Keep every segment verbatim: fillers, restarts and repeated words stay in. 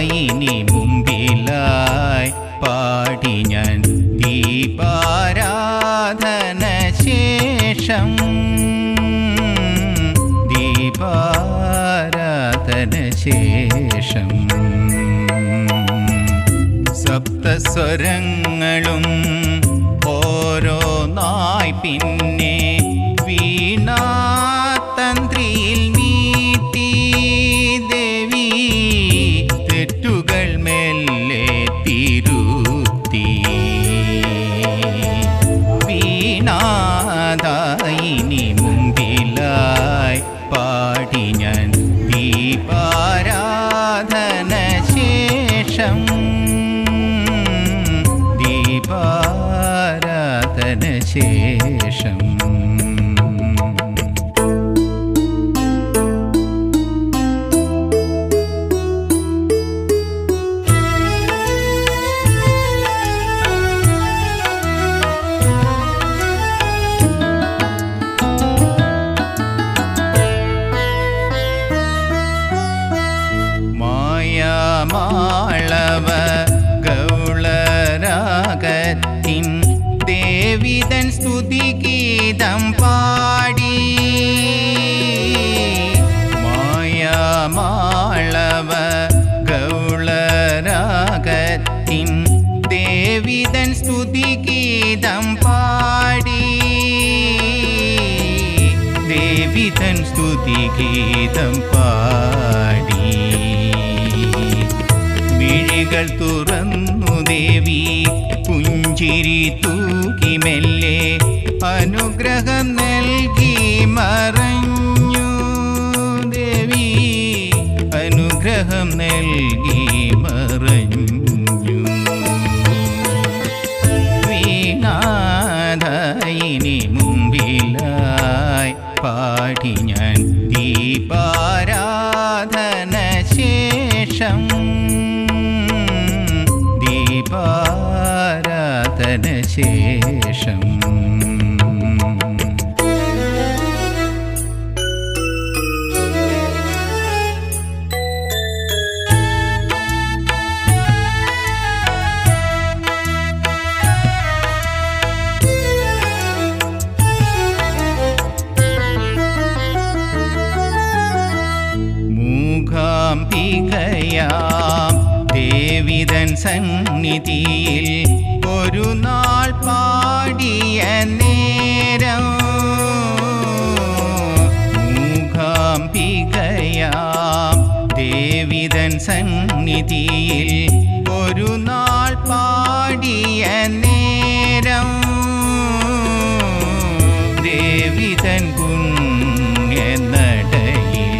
ദീപാരാധനശേഷം ദീപാരാധന ശേഷം സപ്തസ്വരങ്ങളും ഓരോ നായ് പിന്നെ വീണാദായിനി മുമ്പിലായി പാടി ഞാൻ ദീപാരാധന ശേഷം ദീപാരാധന ശേഷം സപ്തസ്വരങ്ങളും ഓരോന്നായി പിന്നെ വീണാതന്ത്രിയിൽ മീട്ടി ദേവി തെറ്റുകൾ മെല്ലെ തിരുത്തി വീണാദായിനി മുമ്പിലായി പാടി ഞാൻ ദീപാരാധന ശേഷം ദീപാരാധന ശേഷം മാളവ ഗൗളരാഗത്തിൻ ദേവിതൻ സ്തുതിഗീതം പാടി മാളവ ഗൗളരാഗത്തിൻ ദേവിതൻ സ്തുതിഗീതം പാടി ദേവിതൻ സ്തുതിഗീതം പാടി മിഴികൾ തുറന്നു ദേവി പുഞ്ചിരി തൂക്കി മെല്ലെ അനുഗ്രഹം നൽകി മറഞ്ഞു ദേവി അനുഗ്രഹം നൽകി മറഞ്ഞു വീണാദായിനി മുമ്പിലായി പാടി ഞാൻ ദീപാരാധന ശേഷം ദീപാരാധന ശേഷം മൂകാംബികയാം ദേവിതൻ സന്നിധിയിൽ ഒരു നാൾ പാടിയ നേരം മൂകാംബികയാം ദേവിതൻ സന്നിധിയിൽ ഒരു നാൾ പാടിയ നേരം ദേവിതൻ പുണ്യനടയിൽ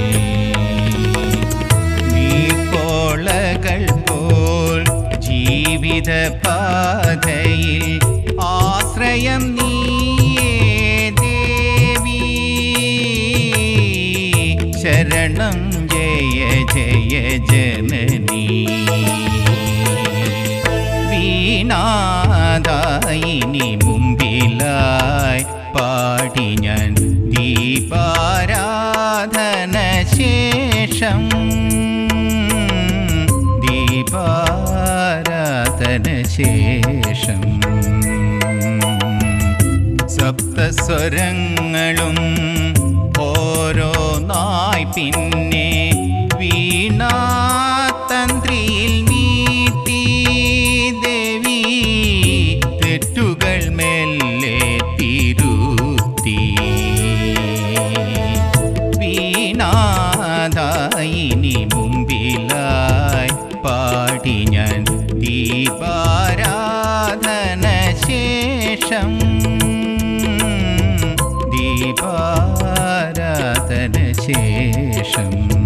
നീർപ്പോളകൾ പോൽ ജീവിത പാതയിൽ ആശ്രയം നീയേ ദേവി ശരണം ജയ ജയ ജനനീ വീണാദായിനി മുമ്പിലായി പാടി ഞാൻ ദീപാരാധന ശേഷം ദീപാരാധന ശേഷം സപ്തസ്വരങ്ങളും ഓരോ നായ് പിന്നെ വീണാതന്ത്രിയിൽ മീട്ടി ദേവി തെറ്റുകൾ മെല്ലെ തിരുത്തി വീണാദായിനി മുമ്പിലായി പാടി ഞാൻ ദീപാരാധന ശേഷം ദീപാരാധന ശേഷം